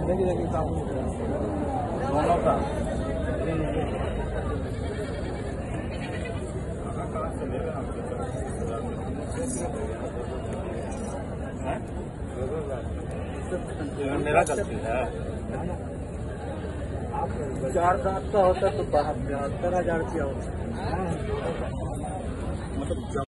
देखिए देखिए काम दोनों का मेरा गलती है। 4 दांत का होता तो 72,000 रुपया होता। मतलब